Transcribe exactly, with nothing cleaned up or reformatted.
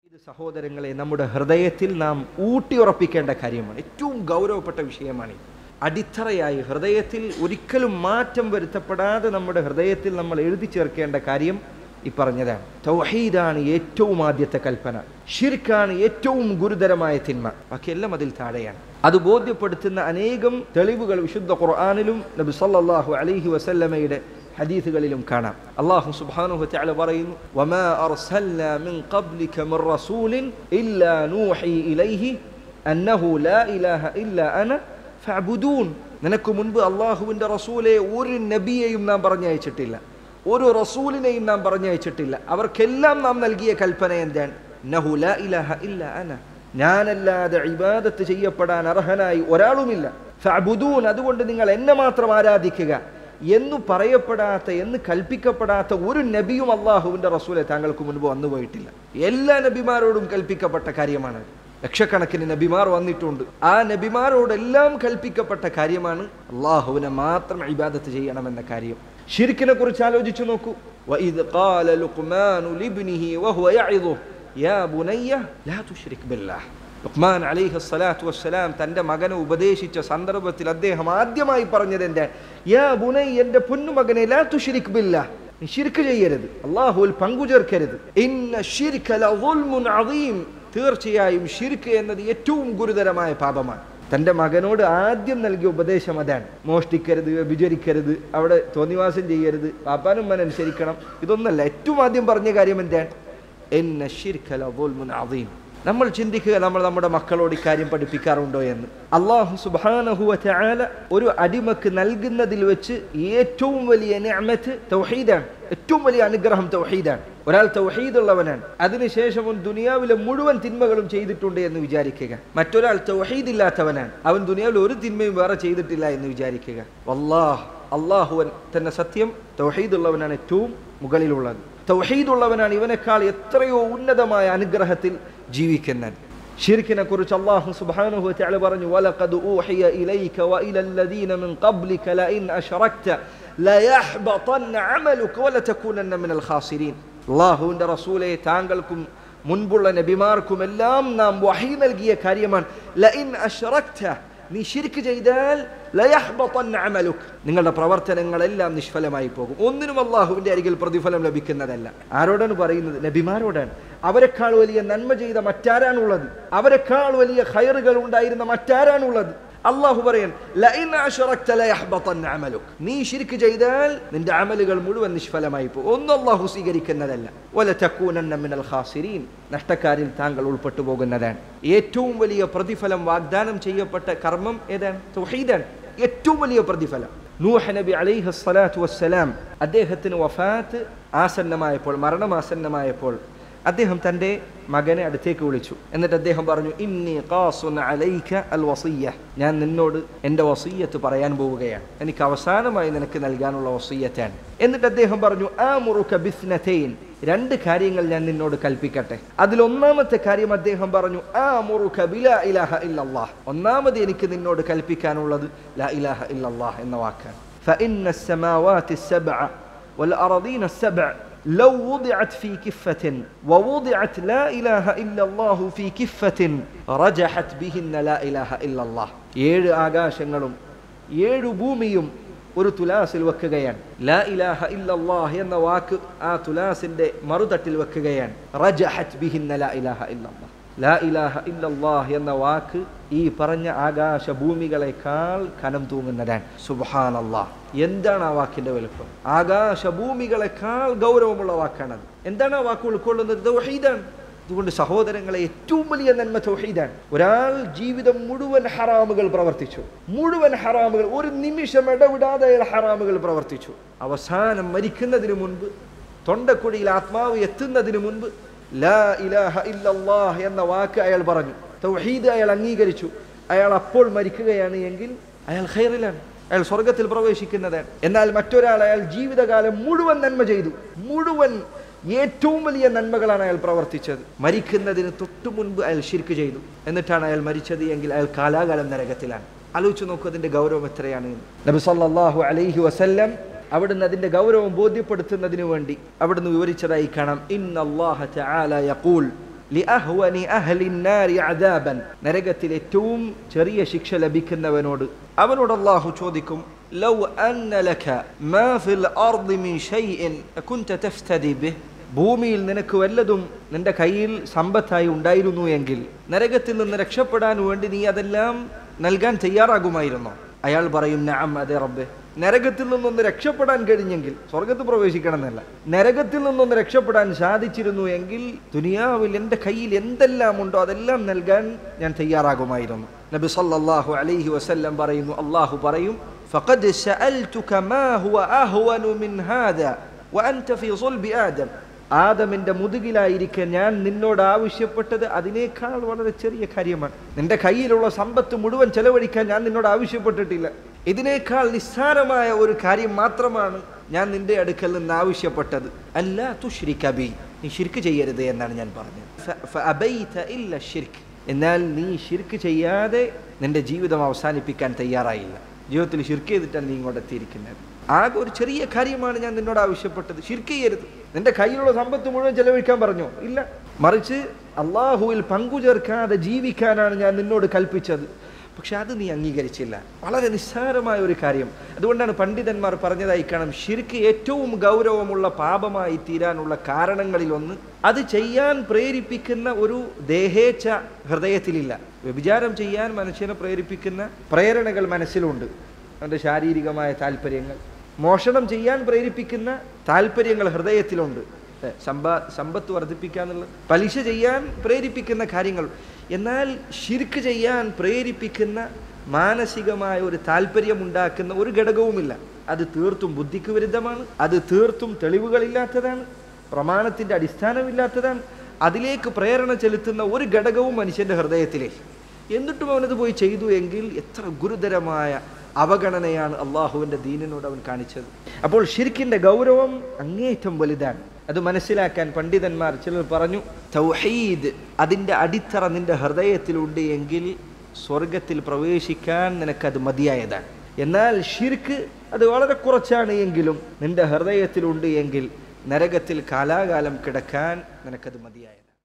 ഇത് സഹോദരങ്ങളെ നമ്മുടെ ഹൃദയത്തിൽ നാം ഊട്ടിയുറപ്പിക്കേണ്ട കാര്യമാണ്. ഏറ്റവും ഗൗരവപ്പെട്ട വിഷയമാണ്. അടിത്തറയായി ഹൃദയത്തിൽ ഒരിക്കലും മാറ്റം വരുത്തപ്പെടാതെ നമ്മുടെ ഹൃദയത്തിൽ നമ്മൾ എഴുതി ചേർക്കേണ്ട കാര്യം ഈ പറഞ്ഞതാണ്. തൗഹീദാണ് ഏറ്റവും ആദ്യത്തെ കൽപ്പന, ശിർക്കാണ് ഏറ്റവും ഗുരുതരമായ തിന്മ, ബാക്കിയെല്ലാം അതിൽ താഴെയാണ്. അത് ബോധ്യപ്പെടുത്തുന്ന അനേകം തെളിവുകൾ വിശുദ്ധ ഖുർആനിലും നബി സല്ലല്ലാഹു അലൈഹി വസല്ലമയുടെ ഹദീസുകളിലും കാണാം. അല്ലാഹു സുബ്ഹാനഹു വ തആല പറയുന്നു, വമാ അർസൽനാ മിൻ ഖബ്ലിക മിർ റസൂലിൻ ഇല്ലാ നൂഹി ഇലൈഹി അന്നഹു ലാ ഇലാഹ ഇല്ലാ അന ഫഅബ്ദൂൻ. നിനക്ക് മുൻപ് അല്ലാഹുവിൻ്റെ റസൂലെ ഒരു നബിയെയും നാം പറഞ്ഞയച്ചിട്ടില്ല, ഒരു റസൂലിനെയും നാം പറഞ്ഞയച്ചിട്ടില്ല. അവർക്കെല്ലാം നാം നൽകിയ കൽപ്പന എന്താണ്? അന്നഹു ലാ ഇലാഹ ഇല്ലാ അന, ഞാനല്ലാതെ ഇബാദത്ത് ചെയ്യപ്പെടാൻ അർഹനായി ഒരാളുമില്ല. ഫഅബ്ദൂൻ, അതുകൊണ്ട് നിങ്ങൾ എന്നെ മാത്രം ആരാധിക്കുക എന്ന് പറയപ്പെടാത്ത, എന്ന് കൽപ്പിക്കപ്പെടാത്ത ഒരു നബിയും അള്ളാഹുവിൻ്റെ റസൂലെ താങ്കൾക്ക് മുൻപ് വന്നുപോയിട്ടില്ല. എല്ലാ നബിമാരോടും കൽപ്പിക്കപ്പെട്ട കാര്യമാണ്. ലക്ഷക്കണക്കിന് നബിമാർ വന്നിട്ടുണ്ട്. ആ നബിമാരോടെല്ലാം കൽപ്പിക്കപ്പെട്ട കാര്യമാണ് അള്ളാഹുവിനെ മാത്രം ഇബാദത്ത് ചെയ്യണമെന്ന കാര്യം. ശിർക്കിനെ കുറിച്ച് ആലോചിച്ചു നോക്കൂ. വഇദ് ഖാല ലുഖ്മാനു ലിബ്നിഹി വഹുവ യഇദുഹു യാ ബുനയ്യ ലാ തുശ്രിക് ബില്ലാഹ്. ലുഖ്മാൻ അലൈഹി സ്വലാത്തു വസ്സലാം തൻ്റെ മകനെ ഉപദേശിച്ച സന്ദർഭത്തിൽ അദ്ദേഹം ആദ്യമായി പറഞ്ഞത് എന്താണ്? യാ ബുനയ്യ, എൻ്റെ പൊന്നുമകനെ, ലാ തുശ്രിക് ബില്ലാഹ്, നീ ശിർക്ക് ചെയ്യരുത്, അല്ലാഹുവിൽ പങ്കുചേർക്കരുത്. ഇന്ന ശിർക ലദുൽമുൻ അദീം, തീർച്ചയായും ശിർക്ക് എന്നത് ഏറ്റവും ഗുരുതരമായ പാപമാണ്. തൻ്റെ മകനോട് ആദ്യം നൽകിയ ഉപദേശം അതാണ്. മോഷ്ടിക്കരുത്, വ്യഭിചരിക്കരുത്, അവിടെ തോന്നിവാസം ചെയ്യരുത്, പാപ്പാനും മൻ അനുസരിക്കണം, ഇതൊന്നല്ല. ഏറ്റവും ആദ്യം പറഞ്ഞ കാര്യം എന്താണ്? ഇന്ന ശിർക ലദുൽമുൻ അദീം. നമ്മൾ ചിന്തിക്കുക, നമ്മൾ നമ്മുടെ മക്കളോട് ഇക്കാര്യം പഠിപ്പിക്കാറുണ്ടോ എന്ന്. അല്ലാഹു സുബ്ഹാനഹു വ തആല ഒരു അടിമക്ക് നൽകുന്നതിൽ വെച്ച് ഏറ്റവും വലിയ നിഅമത്ത് തൗഹീദാണ്. ഏറ്റവും വലിയ അനുഗ്രഹം തൗഹീദാണ്. ഒരാൾ തൗഹീദുള്ളവനാണ്, അതിനുശേഷം അവൻ ദുനിയാവിലെ മുഴുവൻ തിന്മകളും ചെയ്തിട്ടുണ്ട് എന്ന് വിചാരിക്കുക. മറ്റൊരാൾ തൗഹീദ് ഇല്ലാത്തവനാണ്, അവൻ ദുനിയാവിൽ ഒരു തിന്മയും വേറെ ചെയ്തിട്ടില്ല എന്ന് വിചാരിക്കുക. വല്ലാഹ്, അല്ലാഹുവൻ തന്നെ സത്യം, തൗഹീദുള്ളവനാണ് ഏറ്റവും മുകളിലുള്ളത്. തൗഹീദുള്ളവനാണ് ഇവനേക്കാൾ എത്രയോ ഉന്നതമായ അനുഗ്രഹത്തിൽ ജീവിക്കുന്നത്. ശിർക്കിനെ കുറിച്ച് അല്ലാഹു സുബ്ഹാനഹു വ തആല പറഞ്ഞു, വലഖദ് ഊഹിയ ഇലൈക വഇലല്ലദീന മിൻ ഖബ്ലിക ലഇൻ അശ്റക്ത ലയഹ്ബതന്ന അമലുക വലതകൂനന്ന മിനൽ ഖാസിരീൻ. അല്ലാഹുവിൻ്റെ റസൂലേ, താങ്കൾക്കും മുൻപുള്ള നബിമാർക്കും എല്ലാം നാം വഹി നൽകിയ കാര്യമാണ്. ലഇൻ അശ്റക്ത, നീ ശിർക്ക് ചെയ്താൽ ലയഹ്ബതന്ന അമലുക, നിങ്ങളുടെ പ്രവർത്തനങ്ങളെല്ലാം നിഷ്ഫലമായി പോകും. ഒന്നിനും അല്ലാഹുവിൻ്റെ അരികിൽ പ്രതിഫലം ലഭിക്കുന്നതല്ല. ആരോടാണ് പറയുന്നത്? നബിമാരോടാണ്. അവരെക്കാൾ വലിയ നന്മ ചെയ്ത മറ്റാരാണുള്ളത്? അവരെക്കാൾ വലിയ ഖൈറുകൾ ഉണ്ടായിരുന്ന മറ്റാരാണുള്ളത്? അല്ലാഹു പറയാൻ, ലഇൻ അശ്റക്ത ലയഹ്ബതന്ന അമലുക, നീ ശിർക്ക് ചെയ്താൽ നിന്റെ അമലുകൾ മുഴുവൻ നിഷ്ഫലമായി പോകും. ഒന്നും അല്ലാഹു സ്വീകരിക്കുന്നതല്ല. വലതകൂനന്ന മിനൽ ഖാസിരീൻ, നഷ്ടക്കാരിൽ താങ്കൾ ഉൾപ്പെട്ടു പോകുന്നതാണ്. ഏറ്റവും വലിയ പ്രതിഫലം വാഗ്ദാനം ചെയ്യപ്പെട്ട കർമ്മം ഏതാണ്? തൗഹീദാണ്. ഏറ്റവും വലിയ പ്രതിഫലം. നൂഹ് നബി അലൈഹി സ്വലാത്തു വസ്സലാം, അദ്ദേഹത്തിന് വഫാത്ത് ആസന്നമായപ്പോൾ, മരണം ആസന്നമായപ്പോൾ അദ്ദേഹം തൻ്റെ മകനെ അടുത്തേക്ക് വിളിച്ചു. എന്നിട്ട് അദ്ദേഹം പറഞ്ഞു, ഇന്നി ഖാസുൻ അലൈക അൽ വസിയ്യ, ഞാൻ നിന്നോട് എൻ്റെ വസിയ്യത്ത് പറയാൻ പോവുകയാണ്, എനിക്ക് അവസാനമായി നിനക്ക് നൽകാനുള്ള വസിയ്യത്താണ്. എന്നിട്ട് അദ്ദേഹം പറഞ്ഞു, ആമുറുക ബിസ്നതൈൻ, രണ്ട് കാര്യങ്ങൾ ഞാൻ നിന്നോട് കൽപ്പിക്കട്ടെ. അതിലൊന്നാമത്തെ കാര്യം അദ്ദേഹം പറഞ്ഞു, ആമുറുക ബിലാ ഇലാഹ ഇല്ലല്ലാഹ്, ഒന്നാമത് എനിക്ക് നിന്നോട് കൽപ്പിക്കാനുള്ളത് ലാ ഇലാഹ ഇല്ലല്ലാഹ് എന്ന വാക്കാണ്. ഫഇന്ന السماوات السبع والأراضين السبع لو وضعت في كفة ووضعت لا إله إلا الله في كفة رجحت بهن لا إله إلا الله. ഏഴ് ആകാശങ്ങളും ഏഴു ഭൂമിയും ഒരു തുലാസിൽ വെക്കുകയാണ്. ലാ ഇലാഹ ഇല്ലല്ലാഹ് എന്ന വാക്ക് ആ തുലാസിന്റെ മറുതട്ടിൽ വെക്കുകയാണ്. റജഹത് ബിഹിന്ന ലാ ഇലാഹ ഇല്ലല്ലാഹ്. ലാ ഇലാഹ ഇല്ലല്ലാഹ് എന്ന വാക്ക് ഈ പറഞ്ഞ ആകാശ ഭൂമികളെക്കാൾ കനം തൂങ്ങുന്നതാണ്. സുബ്ഹാനല്ലാഹ്, എന്താണ് ആ വാക്കിന്റെ വലുപ്പം? ആകാശ ഭൂമികളെക്കാൾ ഗൗരവമുള്ള വാക്കാണത്. എന്താണ് ആ വാക്ക് ഉൾക്കൊള്ളുന്നത്? തൗഹീദാണ്. അതുകൊണ്ട് സഹോദരങ്ങളെ, ഏറ്റവും വലിയ നന്മ തൗഹീദാണ്. ഒരാൾ ജീവിതം മുഴുവൻ ഹറാമുകൾ പ്രവർത്തിച്ചു, മുഴുവൻ ഹറാമുകൾ, ഒരു നിമിഷം ഇടവിടാതെ അയാൾ ഹറാമുകൾ പ്രവർത്തിച്ചു. അവസാനം മരിക്കുന്നതിന് മുൻപ്, തൊണ്ടക്കുഴിയിൽ ആത്മാവ് എത്തുന്നതിന് മുൻപ് ലാ ഇലാഹ ഇല്ലല്ലാഹ് എന്ന വാക്ക് അയാൾ പറഞ്ഞു, തൗഹീദ് അയാൾ അംഗീകരിച്ചു. അയാൾ അപ്പോൾ മരിക്കുകയാണ് എങ്കിൽ അയാൾ ഖൈറിലാണ്, അയാൾ സ്വർഗത്തിൽ പ്രവേശിക്കുന്നതാണ്. എന്നാൽ മറ്റൊരാൾ, അയാൾ ജീവിതകാലം മുഴുവൻ നന്മ ചെയ്തു, മുഴുവൻ ഏറ്റവും വലിയ നന്മകളാണ് അയാൾ പ്രവർത്തിച്ചത്, മരിക്കുന്നതിന് തൊട്ടു മുൻപ് അയാൾ ശിർക്ക് ചെയ്തു, എന്നിട്ടാണ് അയാൾ മരിച്ചത് എങ്കിൽ അയാൾ കാലാകാലം നരകത്തിലാണ്. ആലോചിച്ച് നോക്കൂ അതിൻ്റെ ഗൗരവം എത്രയാണ്. നബി സല്ലല്ലാഹു അലൈഹി വസല്ലം അവിടുന്ന് അതിൻ്റെ ഗൗരവം ബോധ്യപ്പെടുത്തുന്നതിനു വേണ്ടി അവിടുന്ന് വിവരിച്ചതായി കാണാം. ഇന്നല്ലാഹ തആല യഖൂൽ, ലിഅഹ്വനി അഹ്ലിൻ നാരി അദാബൻ, നരകത്തിൽ ഏറ്റവും ചെറിയ ശിക്ഷ ലഭിക്കുന്നവനോട് അവനോട് അല്ലാഹു ചോദിക്കും, ലൗ അന്ന ലക മാ ഫിൽ അർദി മിൻ ഷൈഇൻ കുൻത തഫ്തദി ബിഹ്, ഭൂമിയിൽ നിനക്ക് വല്ലതും നിന്റെ കയ്യിൽ സമ്പത്തായി ഉണ്ടായിരുന്നു എങ്കിൽ നരകത്തിൽ നിന്ന് രക്ഷപ്പെടാൻ വേണ്ടി നീ അതെല്ലാം നൽകാൻ തയ്യാറാകുമായിരുന്നോ? അയാൾ പറയും, നഅം, അതെ റബ്ബേ. നരകത്തിൽ നിന്നൊന്ന് രക്ഷപ്പെടാൻ കഴിഞ്ഞെങ്കിൽ, സ്വർഗത്ത് പ്രവേശിക്കണം എന്നല്ല, നരകത്തിൽ നിന്നൊന്ന് രക്ഷപ്പെടാൻ സാധിച്ചിരുന്നു എങ്കിൽ ദുനിയാവിൽ എൻ്റെ കയ്യിൽ എന്തെല്ലാം ഉണ്ടോ അതെല്ലാം നൽകാൻ ഞാൻ തയ്യാറാകുമായിരുന്നു. നബി സല്ലല്ലാഹു അലൈഹി വസല്ലം പറയുന്നു, അല്ലാഹു പറയും, ഫഖദ് സഅൽതുക മാ ഹുവ അഹ്വനു മിൻ ഹാദാ വഅൻത ഫീ സുൽബി ആദം, ആദമിന്റെ മുതുകിലായിരിക്കെ ഞാൻ നിന്നോട് ആവശ്യപ്പെട്ടത് അതിനേക്കാൾ വളരെ ചെറിയ കാര്യമാണ്. നിന്റെ കയ്യിലുള്ള സമ്പത്ത് മുഴുവൻ ചെലവഴിക്കാൻ ഞാൻ നിന്നോട് ആവശ്യപ്പെട്ടിട്ടില്ല. ഇതിനേക്കാൾ നിസ്സാരമായ ഒരു കാര്യം മാത്രമാണ് ഞാൻ നിന്റെ അടുക്കൽ നിന്ന് ആവശ്യപ്പെട്ടത്. അല്ലാ തുശ്രിക ബി, നീ ശിർക്ക് ചെയ്യരുത് എന്നാണ് ഞാൻ പറഞ്ഞത്. ഫഅബൈത ഇല്ല ശിർക്ക്, എന്നാൽ നീ ശിർക്ക് ചെയ്യാതെ നിന്റെ ജീവിതം അവസാനിപ്പിക്കാൻ തയ്യാറായില്ല. ജീവിതത്തിൽ ശിർക്ക് ചെയ്തിട്ടാണ് നീ ഇങ്ങോട്ട് എത്തിയിരിക്കുന്നത്. ആകെ ഒരു ചെറിയ കാര്യമാണ് ഞാൻ നിന്നോട് ആവശ്യപ്പെട്ടത്, ശിർക്ക് ചെയ്യരുത്. നിന്റെ കയ്യിലുള്ള സമ്പത്ത് മുഴുവൻ ചെലവഴിക്കാൻ പറഞ്ഞോ? ഇല്ല, മറിച്ച് അള്ളാഹുവിൽ പങ്കുചേർക്കാതെ ജീവിക്കാനാണ് ഞാൻ നിന്നോട് കൽപ്പിച്ചത്. പക്ഷെ അത് നീ അംഗീകരിച്ചില്ല. വളരെ നിസ്സാരമായ ഒരു കാര്യം. അതുകൊണ്ടാണ് പണ്ഡിതന്മാർ പറഞ്ഞതായി കാണാം, ശിർക്ക് ഏറ്റവും ഗൗരവമുള്ള പാപമായി തീരാനുള്ള കാരണങ്ങളിലൊന്ന് അത് ചെയ്യാൻ പ്രേരിപ്പിക്കുന്ന ഒരു ദേഹേച്ഛ ഹൃദയത്തിലില്ല. വ്യഭിചാരം ചെയ്യാൻ മനുഷ്യനെ പ്രേരിപ്പിക്കുന്ന പ്രേരണകൾ മനസ്സിലുണ്ട്, അവൻ്റെ ശാരീരികമായ താല്പര്യങ്ങൾ. മോഷണം ചെയ്യാൻ പ്രേരിപ്പിക്കുന്ന താല്പര്യങ്ങൾ ഹൃദയത്തിലുണ്ട്, സമ്പാ സമ്പത്ത് വർദ്ധിപ്പിക്കാന്നുള്ള, പലിശ ചെയ്യാൻ പ്രേരിപ്പിക്കുന്ന കാര്യങ്ങൾ. എന്നാൽ ശിർക്ക് ചെയ്യാൻ പ്രേരിപ്പിക്കുന്ന മാനസികമായ ഒരു താല്പര്യമുണ്ടാക്കുന്ന ഒരു ഘടകവുമില്ല. അത് തീർത്തും ബുദ്ധിക്ക് വിരുദ്ധമാണ്, അത് തീർത്തും തെളിവുകളില്ലാത്തതാണ്, പ്രമാണത്തിൻ്റെ അടിസ്ഥാനമില്ലാത്തതാണ്. അതിലേക്ക് പ്രേരണ ചെലുത്തുന്ന ഒരു ഘടകവും മനുഷ്യൻ്റെ ഹൃദയത്തിലേക്ക്. എന്നിട്ടും അവനത് പോയി ചെയ്തു എങ്കിൽ എത്ര ഗുരുതരമായ അവഗണനയാണ് അള്ളാഹുവിൻ്റെ ദീനിനോട് അവൻ കാണിച്ചത്. അപ്പോൾ ശിർക്കിൻ്റെ ഗൗരവം അങ്ങേയറ്റം വലുതാണ്. അത് മനസ്സിലാക്കാൻ പണ്ഡിതന്മാർ ചിലർ പറഞ്ഞു, തൗഹീദ് അതിൻ്റെ അടിത്തറ നിന്റെ ഹൃദയത്തിലുണ്ട് എങ്കിൽ സ്വർഗത്തിൽ പ്രവേശിക്കാൻ നിനക്കത് മതിയായതാണ്. എന്നാൽ ശിർക്ക് അത് വളരെ കുറച്ചാണ് എങ്കിലും നിന്റെ ഹൃദയത്തിലുണ്ട് എങ്കിൽ നരകത്തിൽ കാലാകാലം കിടക്കാൻ നിനക്കത് മതിയായതാണ്.